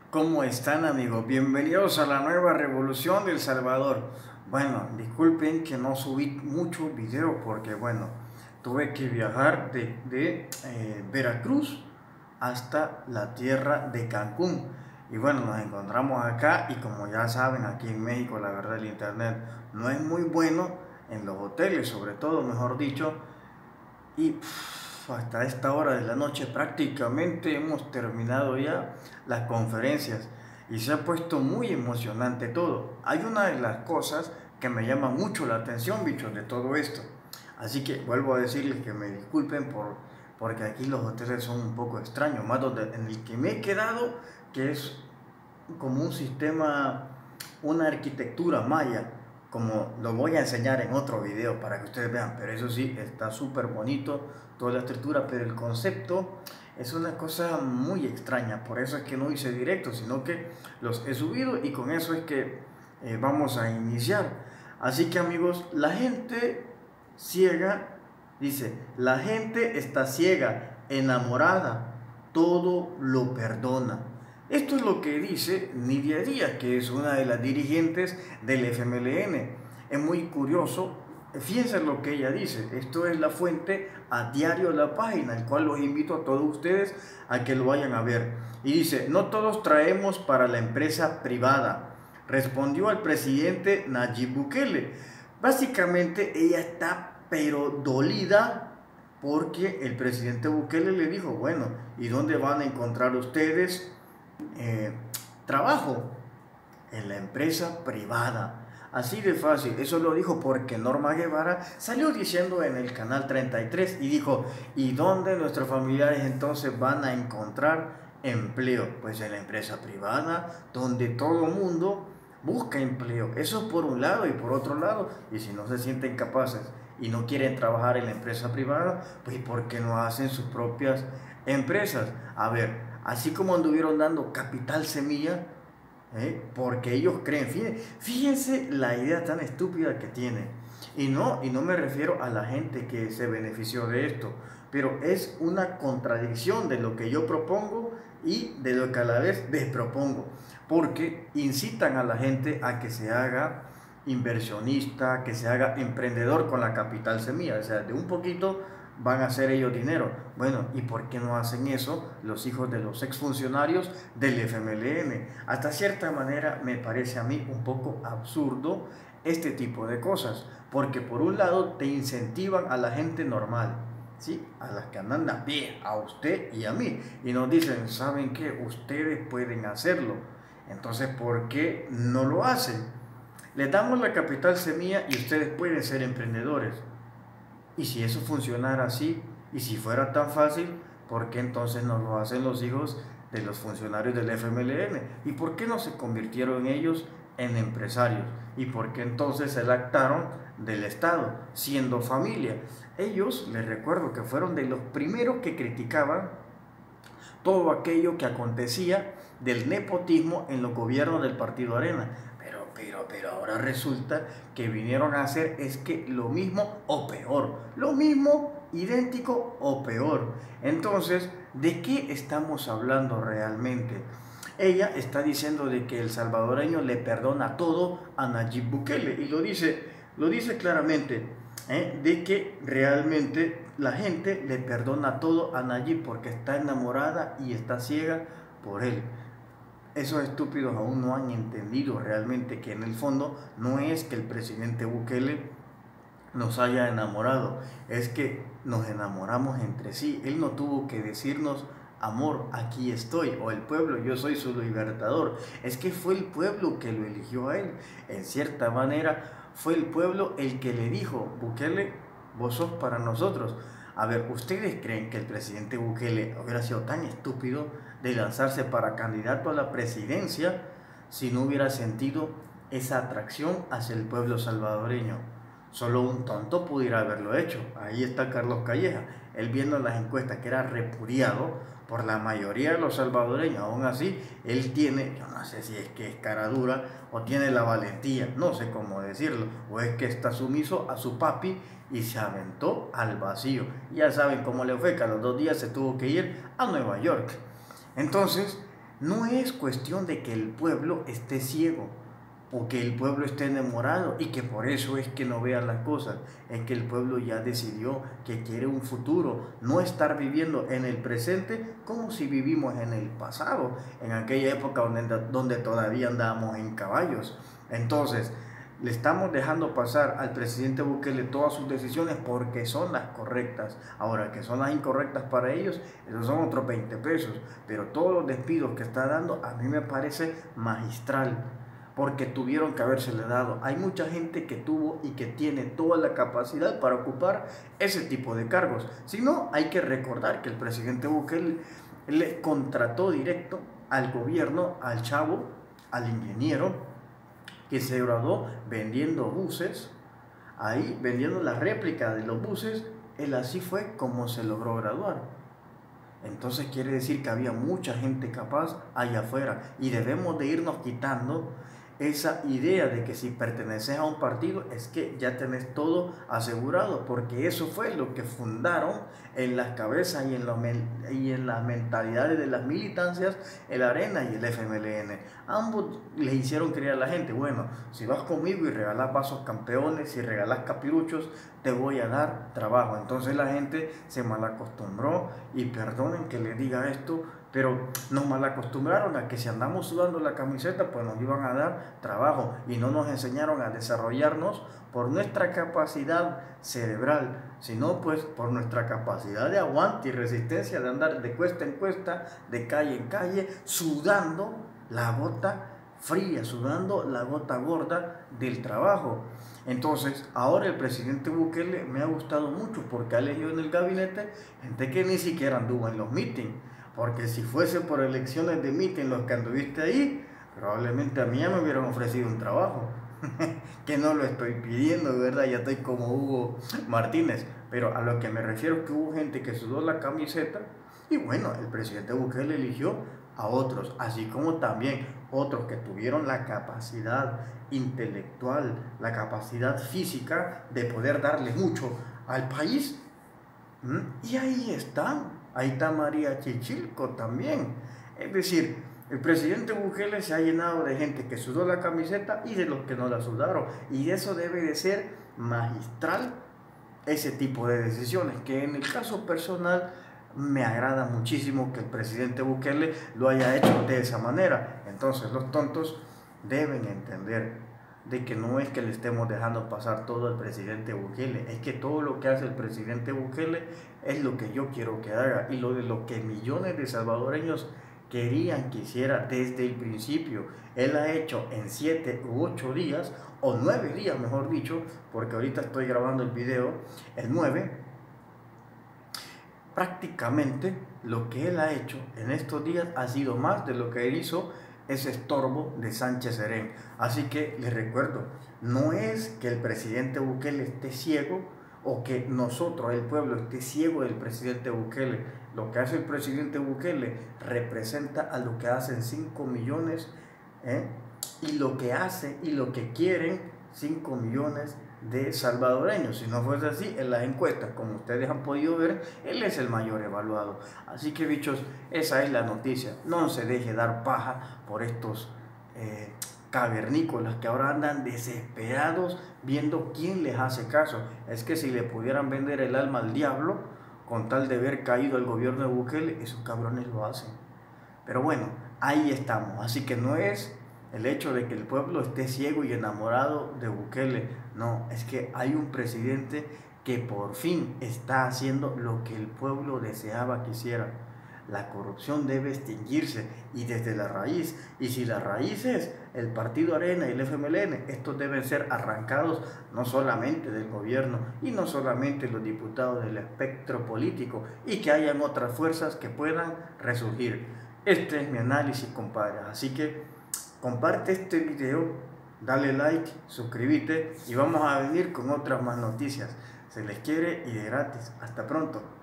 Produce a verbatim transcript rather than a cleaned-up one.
¿Cómo están, amigos? Bienvenidos a la nueva revolución de El Salvador. Bueno, disculpen que no subí mucho video porque, bueno, tuve que viajar de, de eh, Veracruz hasta la tierra de Cancún. Y bueno, nos encontramos acá y como ya saben, aquí en México la verdad el internet no es muy bueno en los hoteles, sobre todo, mejor dicho. Y pff, hasta esta hora de la noche prácticamente hemos terminado ya las conferencias y se ha puesto muy emocionante todo. Hay una de las cosas que me llama mucho la atención, bichos, de todo esto. Así que vuelvo a decirles que me disculpen por, porque aquí los hoteles son un poco extraños, más donde en el que me he quedado, que es como un sistema, una arquitectura maya, como lo voy a enseñar en otro video para que ustedes vean, pero eso sí, está súper bonito toda la estructura, pero el concepto es una cosa muy extraña, por eso es que no hice directo, sino que los he subido y con eso es que eh, vamos a iniciar. Así que amigos, la gente ciega, dice, la gente está ciega, enamorada, todo lo perdona. Esto es lo que dice Nidia Díaz, que es una de las dirigentes del F M L N. Es muy curioso, fíjense lo que ella dice. Esto es la fuente a diario La Página, el cual los invito a todos ustedes a que lo vayan a ver. Y dice, no todos traemos para la empresa privada, respondió al presidente Nayib Bukele. Básicamente ella está pero dolida porque el presidente Bukele le dijo, bueno, ¿y dónde van a encontrar ustedes eh, trabajo? En la empresa privada. Así de fácil. Eso lo dijo porque Norma Guevara salió diciendo en el canal treinta y tres y dijo, ¿y dónde nuestros familiares entonces van a encontrar empleo? Pues en la empresa privada, donde todo mundo busca empleo. Eso por un lado, y por otro lado, y si no se sienten capaces y no quieren trabajar en la empresa privada, pues ¿por qué no hacen sus propias empresas? A ver, así como anduvieron dando capital semilla, ¿eh? Porque ellos creen, fíjense, fíjense la idea tan estúpida que tienen. Y no, y no me refiero a la gente que se benefició de esto, pero es una contradicción de lo que yo propongo y de lo que a la vez despropongo, porque incitan a la gente a que se haga inversionista, que se haga emprendedor con la capital semilla, o sea, de un poquito van a hacer ellos dinero. Bueno, ¿y por qué no hacen eso los hijos de los exfuncionarios del F M L N? Hasta cierta manera me parece a mí un poco absurdo este tipo de cosas, porque por un lado te incentivan a la gente normal, ¿sí? A las que andan a pie, a usted y a mí, y nos dicen, ¿saben qué? Ustedes pueden hacerlo, entonces ¿por qué no lo hacen? Les damos la capital semilla y ustedes pueden ser emprendedores. Y si eso funcionara así, y si fuera tan fácil, ¿por qué entonces no lo hacen los hijos de los funcionarios del F M L N? ¿Y por qué no se convirtieron ellos en empresarios? ¿Y por qué entonces se lactaron del Estado, siendo familia? Ellos, les recuerdo que fueron de los primeros que criticaban todo aquello que acontecía del nepotismo en los gobiernos del Partido Arena. Pero, pero, pero ahora resulta que vinieron a hacer es que lo mismo o peor. Lo mismo, idéntico o peor. Entonces, ¿de qué estamos hablando realmente? Ella está diciendo de que el salvadoreño le perdona todo a Nayib Bukele y lo dice, lo dice claramente, ¿eh? De que realmente la gente le perdona todo a Nayib porque está enamorada y está ciega por él. Esos estúpidos aún no han entendido realmente que en el fondo no es que el presidente Bukele nos haya enamorado, es que nos enamoramos entre sí. Él no tuvo que decirnos, amor, aquí estoy, o el pueblo, yo soy su libertador. Es que fue el pueblo que lo eligió a él. En cierta manera, fue el pueblo el que le dijo, Bukele, vos sos para nosotros. A ver, ¿ustedes creen que el presidente Bukele hubiera sido tan estúpido de lanzarse para candidato a la presidencia si no hubiera sentido esa atracción hacia el pueblo salvadoreño? Solo un tonto pudiera haberlo hecho. Ahí está Carlos Calleja. Él viendo las encuestas que era repudiado por la mayoría de los salvadoreños. Aún así, él tiene, yo no sé si es que es cara dura o tiene la valentía, no sé cómo decirlo, o es que está sumiso a su papi y se aventó al vacío. Ya saben cómo le fue, que a los dos días se tuvo que ir a Nueva York. Entonces, No es cuestión de que el pueblo esté ciego o que el pueblo esté enamorado y que por eso es que no vea las cosas. Es que el pueblo ya decidió que quiere un futuro, no estar viviendo en el presente como si vivimos en el pasado, en aquella época donde, donde todavía andábamos en caballos. Entonces, le estamos dejando pasar al presidente Bukele todas sus decisiones porque son las correctas. Ahora, que son las incorrectas para ellos, esos son otros veinte pesos. Pero todos los despidos que está dando a mí me parece magistral, porque tuvieron que habérsele dado. Hay mucha gente que tuvo y que tiene toda la capacidad para ocupar ese tipo de cargos. Si no, hay que recordar que el presidente Bukele le contrató directo al gobierno, al chavo, al ingeniero, que se graduó vendiendo buses, ahí vendiendo la réplica de los buses. Él así fue como se logró graduar. Entonces quiere decir que había mucha gente capaz allá afuera y debemos de irnos quitando esa idea de que si perteneces a un partido es que ya tenés todo asegurado, porque eso fue lo que fundaron en las cabezas y en, los, y en las mentalidades de las militancias el Arena y el F M L N. Ambos le hicieron creer a la gente, bueno, si vas conmigo y regalas vasos campeones, si regalas capiruchos, te voy a dar trabajo. Entonces la gente se malacostumbró, y perdonen que le diga esto, pero nos malacostumbraron a que si andamos sudando la camiseta, pues nos iban a dar trabajo, y no nos enseñaron a desarrollarnos por nuestra capacidad cerebral, sino pues por nuestra capacidad de aguante y resistencia, de andar de cuesta en cuesta, de calle en calle, sudando la gota fría, sudando la gota gorda del trabajo. Entonces, ahora el presidente Bukele me ha gustado mucho porque ha elegido en el gabinete gente que ni siquiera anduvo en los mítines. Porque si fuese por elecciones de meeting los que anduviste ahí, probablemente a mí ya me hubieran ofrecido un trabajo. Que no lo estoy pidiendo, ¿verdad? Ya estoy como Hugo Martínez. Pero a lo que me refiero es que hubo gente que sudó la camiseta y bueno, el presidente Bukele eligió a otros, así como también otros que tuvieron la capacidad intelectual, la capacidad física de poder darle mucho al país. ¿Mm? Y ahí están. Ahí está María Chichilco también. Es decir, el presidente Bukele se ha llenado de gente que sudó la camiseta y de los que no la sudaron. Y eso debe de ser magistral, ese tipo de decisiones, que en el caso personal me agrada muchísimo que el presidente Bukele lo haya hecho de esa manera. Entonces los tontos deben entender de que no es que le estemos dejando pasar todo al presidente Bukele, es que todo lo que hace el presidente Bukele es lo que yo quiero que haga y lo de lo que millones de salvadoreños querían que hiciera desde el principio. Él ha hecho en siete u ocho días, o nueve días mejor dicho, porque ahorita estoy grabando el video, el nueve, prácticamente lo que él ha hecho en estos días ha sido más de lo que él hizo ese estorbo de Sánchez Serén. Así que les recuerdo, no es que el presidente Bukele esté ciego o que nosotros, el pueblo, esté ciego del presidente Bukele. Lo que hace el presidente Bukele representa a lo que hacen cinco millones, ¿eh? y lo que hace y lo que quieren cinco millones de salvadoreños. Si no fuese así, en las encuestas, como ustedes han podido ver, él es el mayor evaluado. Así que, bichos, esa es la noticia. No se deje dar paja por estos eh, cavernícolas que ahora andan desesperados viendo quién les hace caso. Es que si le pudieran vender el alma al diablo con tal de haber caído el gobierno de Bukele, esos cabrones lo hacen. Pero bueno, ahí estamos. Así que no es el hecho de que el pueblo esté ciego y enamorado de Bukele, no, es que hay un presidente que por fin está haciendo lo que el pueblo deseaba que hiciera. La corrupción debe extinguirse y desde la raíz, y si la raíz es el Partido Arena y el F M L N, estos deben ser arrancados no solamente del gobierno y no solamente los diputados del espectro político, y que hayan otras fuerzas que puedan resurgir. Este es mi análisis, compadre, así que comparte este video, dale like, suscríbete y vamos a venir con otras más noticias. Se les quiere y de gratis. Hasta pronto.